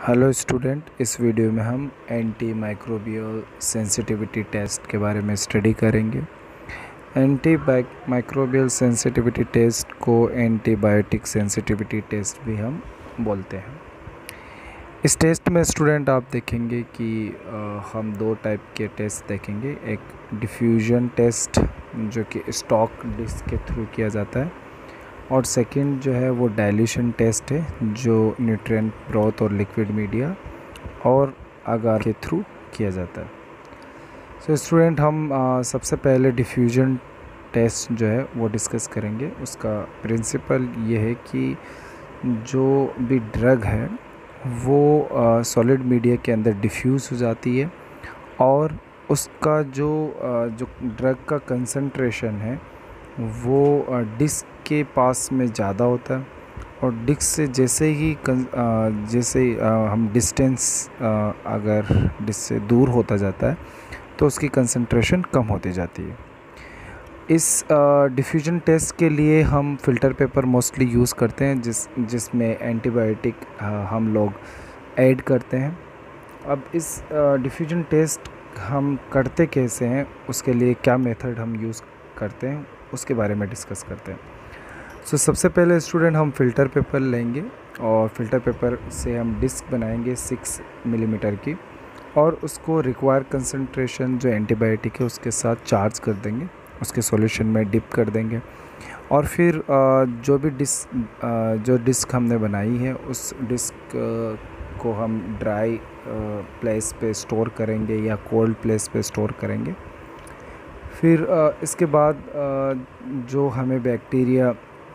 Hello student, इस video में हम एंटी माइक्रोबियल सेंसिटिविटी टेस्ट के बारे में स्टडी करेंगे। एंटी माइक्रोबियल सेंसिटिविटी टेस्ट को एंटीबायोटिक सेंसिटिविटी टेस्ट भी हम बोलते हैं। इस टेस्ट में स्टूडेंट आप देखेंगे कि हम दो टाइप के टेस्ट देखेंगे। एक डिफ्यूजन टेस्ट जो कि स्टॉक डिस्क के थ्रू किया जाता है, और सेकंड जो है वो डाइल्यूशन टेस्ट है जो न्यूट्रिएंट ब्रोथ और लिक्विड मीडिया और अगार के थ्रू किया जाता है। सो स्टूडेंट, हम सबसे पहले डिफ्यूजन टेस्ट जो है वो डिस्कस करेंगे। उसका प्रिंसिपल ये है कि जो भी ड्रग है वो सॉलिड मीडिया के अंदर डिफ्यूज़ हो जाती है, और उसका जो ड्रग का कंसंट्रेशन है वो डिस्क के पास में ज़्यादा होता है, और डिस्क से जैसे हम डिस्टेंस अगर डिस्क से दूर होता जाता है तो उसकी कंसंट्रेशन कम होती जाती है। इस डिफ्यूजन टेस्ट के लिए हम फ़िल्टर पेपर मोस्टली यूज़ करते हैं जिसमें एंटीबायोटिक हम लोग ऐड करते हैं। अब इस डिफ्यूजन टेस्ट हम करते कैसे हैं, उसके लिए क्या मेथड हम यूज़ करते हैं, उसके बारे में डिस्कस करते हैं। सो सबसे पहले स्टूडेंट, हम फ़िल्टर पेपर लेंगे और फ़िल्टर पेपर से हम डिस्क बनाएंगे 6 मिलीमीटर की, और उसको रिक्वायर कंसंट्रेशन जो एंटीबायोटिक है उसके साथ चार्ज कर देंगे, उसके सॉल्यूशन में डिप कर देंगे, और फिर जो डिस्क हमने बनाई है उस डिस्क को हम ड्राई प्लेस पे स्टोर करेंगे या कोल्ड प्लेस पे स्टोर करेंगे। फिर इसके बाद जो हमें बैक्टीरिया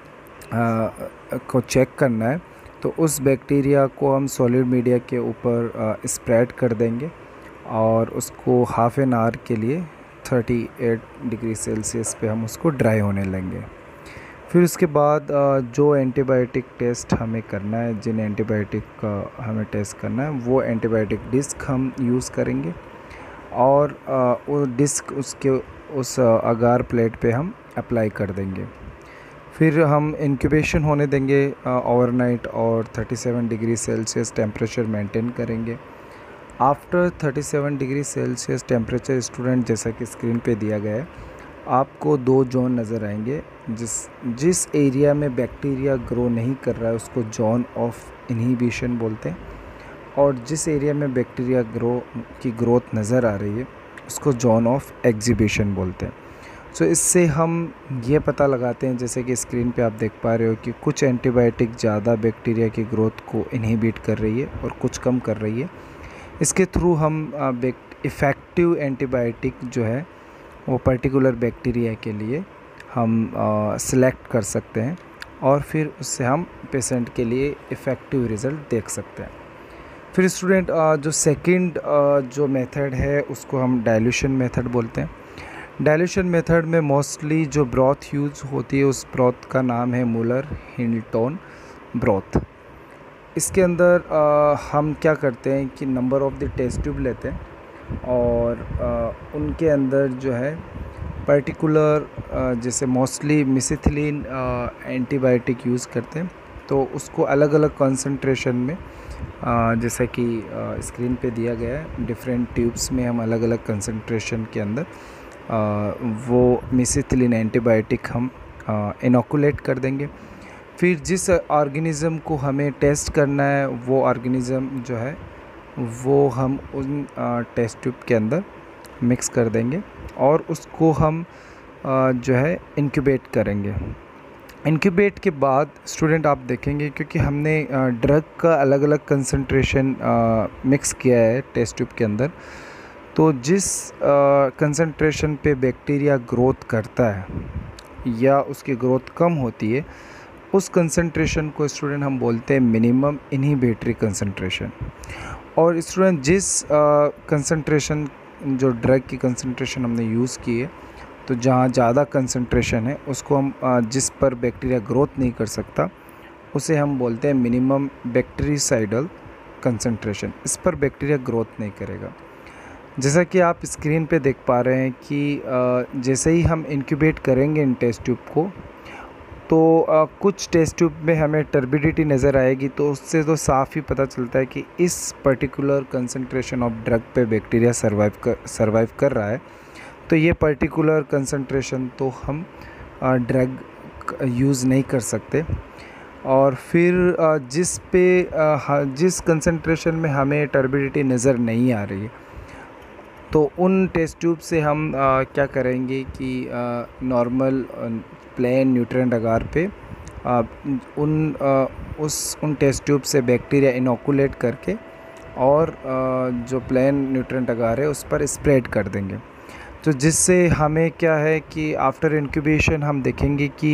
को चेक करना है, तो उस बैक्टीरिया को हम सॉलिड मीडिया के ऊपर स्प्रेड कर देंगे, और उसको हाफ एन आवर के लिए 38 डिग्री सेल्सियस पे हम उसको ड्राई होने लेंगे। फिर उसके बाद जो एंटीबायोटिक टेस्ट हमें करना है, जिन एंटीबायोटिक का हमें टेस्ट करना है, वो एंटीबायोटिक डिस्क हम यूज़ करेंगे, और वो डिस्क उस अगार प्लेट पे हम अप्लाई कर देंगे। फिर हम इंक्यूबेशन होने देंगे ओवरनाइट, और 37 डिग्री सेल्सियस टेम्परेचर मेंटेन करेंगे। After 37 degree Celsius temperature student, जैसा कि स्क्रीन पे दिया गया है, आपको 2 जोन नज़र आएंगे। जिस एरिया में बैक्टीरिया ग्रो नहीं कर रहा है उसको जोन ऑफ इनहिबिशन बोलते हैं, और जिस एरिया में बैक्टीरिया की ग्रोथ नज़र आ रही है उसको जोन ऑफ एक्जिबिशन बोलते हैं। सो इससे हम ये पता लगाते हैं, जैसे कि स्क्रीन पे आप देख पा रहे हो, कि कुछ एंटीबायोटिक ज़्यादा बैक्टीरिया की ग्रोथ को इनहिबिट कर रही है और कुछ कम कर रही है। इसके थ्रू हम इफ़ेक्टिव एंटीबायोटिक जो है वो पर्टिकुलर बैक्टीरिया के लिए हम सिलेक्ट कर सकते हैं, और फिर उससे हम पेशेंट के लिए इफ़ेक्टिव रिज़ल्ट देख सकते हैं। फिर स्टूडेंट, जो सेकंड जो मेथड है उसको हम डाइल्यूशन मेथड बोलते हैं। डाइल्यूशन मेथड में मोस्टली जो ब्रॉथ यूज़ होती है उस ब्रॉथ का नाम है मुलर हिल्टन ब्रॉथ। इसके अंदर हम क्या करते हैं कि number of the test tube लेते हैं, और उनके अंदर जो है पर्टिकुलर जैसे मोस्टली मिसिथिलीन एंटीबायोटिक यूज़ करते हैं, तो उसको अलग अलग कंसंट्रेशन में जैसा कि स्क्रीन पे दिया गया है, डिफरेंट ट्यूब्स में हम अलग अलग कंसंट्रेशन के अंदर वो मिसिथिलीन एंटीबायोटिक हम इनोकुलेट कर देंगे। फिर जिस ऑर्गेनिज़म को हमें टेस्ट करना है वो ऑर्गेनिज़म जो है वो हम उन टेस्ट ट्यूब के अंदर मिक्स कर देंगे, और उसको हम जो है इंक्यूबेट करेंगे। इंक्यूबेट के बाद स्टूडेंट आप देखेंगे, क्योंकि हमने ड्रग का अलग अलग कंसंट्रेशन मिक्स किया है टेस्ट ट्यूब के अंदर, तो जिस कंसंट्रेशन पे बैक्टीरिया ग्रोथ करता है या उसकी ग्रोथ कम होती है, उस कंसंट्रेशन को स्टूडेंट हम बोलते हैं मिनिमम इनहिबिटरी कंसंट्रेशन। और स्टूडेंट, जिस कंसंट्रेशन जो ड्रग की कंसंट्रेशन हमने यूज़ की है, तो जहाँ ज़्यादा कंसंट्रेशन है उसको हम जिस पर बैक्टीरिया ग्रोथ नहीं कर सकता उसे हम बोलते हैं मिनिमम बैक्टीरिसाइडल कंसंट्रेशन। इस पर बैक्टीरिया ग्रोथ नहीं करेगा। जैसा कि आप स्क्रीन पे देख पा रहे हैं कि जैसे ही हम इंक्यूबेट करेंगे इन टेस्ट ट्यूब को, तो कुछ टेस्ट ट्यूब में हमें टर्बिडिटी नज़र आएगी, तो उससे तो साफ़ ही पता चलता है कि इस पर्टिकुलर कंसंट्रेशन ऑफ ड्रग पे बैक्टीरिया सर्वाइव कर रहा है। तो ये पर्टिकुलर कंसंट्रेशन तो हम ड्रग यूज़ नहीं कर सकते। और फिर जिस कंसंट्रेशन में हमें टर्बिडिटी नज़र नहीं आ रही है, तो उन टेस्ट ट्यूब से हम क्या करेंगे कि नॉर्मल प्लेन न्यूट्रिएंट अगार पे उन टेस्ट ट्यूब से बैक्टीरिया इनोकुलेट करके और जो प्लेन न्यूट्रिएंट अगार है उस पर स्प्रेड कर देंगे। तो जिससे हमें क्या है कि आफ्टर इंक्यूबेशन हम देखेंगे कि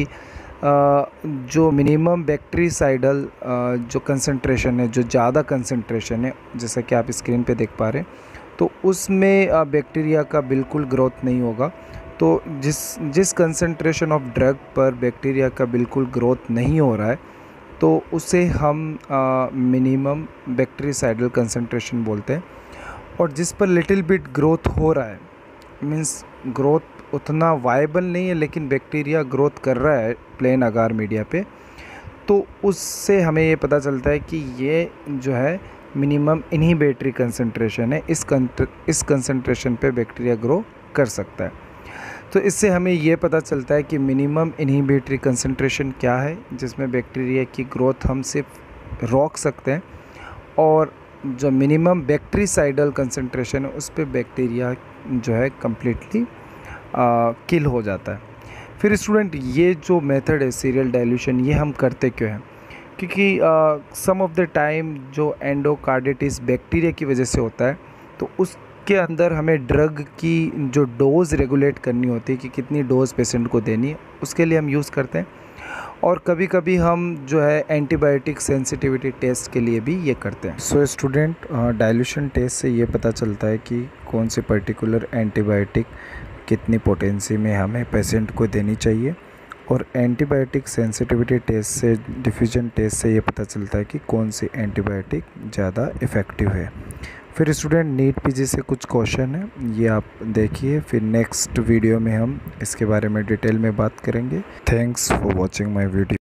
जो मिनिमम बैक्टीरिसाइडल जो कंसंट्रेशन है, जो ज़्यादा कंसंट्रेशन है, जैसा कि आप स्क्रीन पे देख पा रहे हैं, तो उसमें बैक्टीरिया का बिल्कुल ग्रोथ नहीं होगा। तो जिस कंसंट्रेशन ऑफ ड्रग पर बैक्टीरिया का बिल्कुल ग्रोथ नहीं हो रहा है, तो उसे हम मिनिमम बैक्टीरिसाइडल कंसंट्रेशन बोलते हैं। और जिस पर लिटिल बिट ग्रोथ हो रहा है, मीन्स ग्रोथ उतना वायबल नहीं है लेकिन बैक्टीरिया ग्रोथ कर रहा है प्लेन अगार मीडिया पे, तो उससे हमें ये पता चलता है कि ये जो है मिनिमम इनहिबिटरी कंसंट्रेशन है, इस कंसंट्रेशन पे बैक्टीरिया ग्रो कर सकता है। तो इससे हमें ये पता चलता है कि मिनिमम इनहिबिटरी कंसंट्रेशन क्या है जिसमें बैक्टीरिया की ग्रोथ हम सिर्फ रोक सकते हैं, और जो मिनिमम बैक्टीरिसाइडल कंसंट्रेशन है उस पर बैक्टीरिया जो है कम्प्लीटली किल हो जाता है। फिर स्टूडेंट, ये जो मेथड है सीरियल डाइल्यूशन, ये हम करते क्यों हैं? क्योंकि सम ऑफ द टाइम जो एंडोकार्डिटिस बैक्टीरिया की वजह से होता है, तो उसके अंदर हमें ड्रग की जो डोज़ रेगुलेट करनी होती है कि कितनी डोज़ पेशेंट को देनी है, उसके लिए हम यूज़ करते हैं। और कभी कभी हम जो है एंटीबायोटिक सेंसिटिविटी टेस्ट के लिए भी ये करते हैं। सो स्टूडेंट, डाइल्यूशन टेस्ट से ये पता चलता है कि कौन सी पर्टिकुलर एंटीबायोटिक कितनी पोटेंसी में हमें पेशेंट को देनी चाहिए, और एंटीबायोटिक सेंसिटिविटी टेस्ट से, डिफ्यूजन टेस्ट से ये पता चलता है कि कौन सी एंटीबायोटिक ज़्यादा इफ़ेक्टिव है। फिर स्टूडेंट, नीट पीजी से कुछ क्वेश्चन है, ये आप देखिए, फिर नेक्स्ट वीडियो में हम इसके बारे में डिटेल में बात करेंगे। Thanks for watching my video.